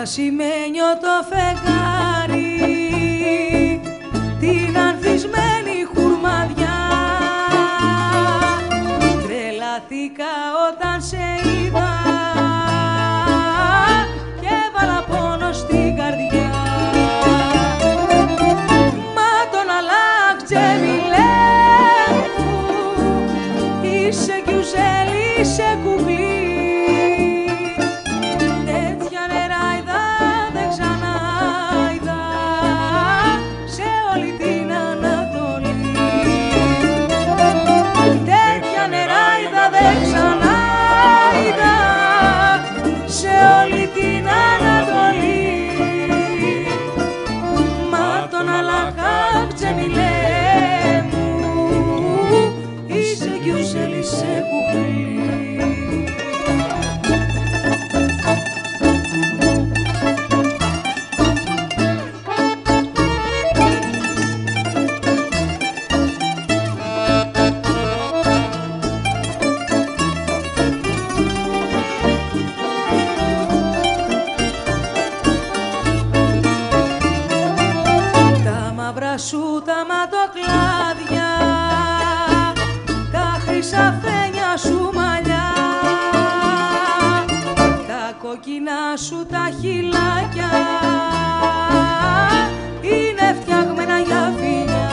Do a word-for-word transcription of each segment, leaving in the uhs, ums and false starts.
ασημένιο το φεγγάρι, την ανθισμένη χουρμαδιά. Τρελαθήκα όταν σε είδα και έβαλα πόνο στην καρδιά. Μα τον αλλάχτσε μιλέ μου, είσαι κιουζέλη, είσαι κουκλί. Σου τα ματοκλάδια, τα χρυσαφένια σου μαλλιά, τα κόκκινα σου τα χειλάκια είναι φτιαγμένα για φιλιά.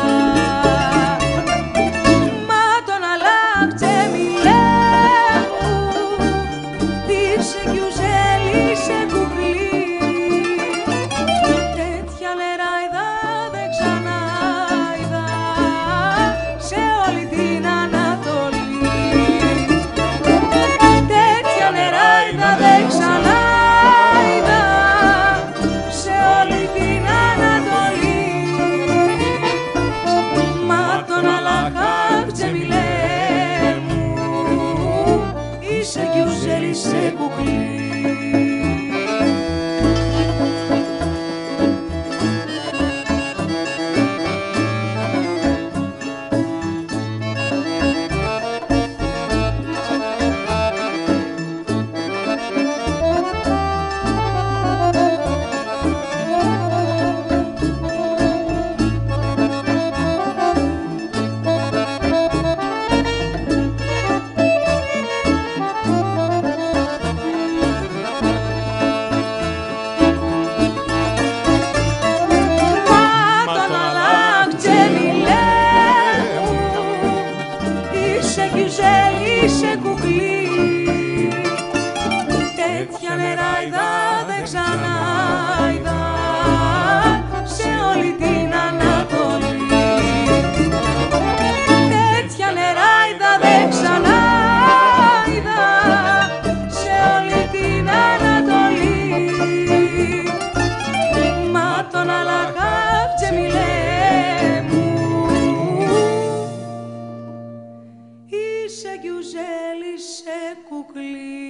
Μα τον αλλάχτσε μιλέ μου, είσαι κιουζέλη, είσαι κουκλί. Τέτοια νεράιδα δεν ξανά σε κουκλί. Είσαι κουκλί, τέτοια νεράιδα δεν ξανά είδα σε όλη την Ανατολή. Τέτοια νεράιδα δεν ξανά είδα σε όλη την Ανατολή. Μα τον αλλάχτσε μιλέ μου, είσαι κιουζέλη, είσαι κουκλί.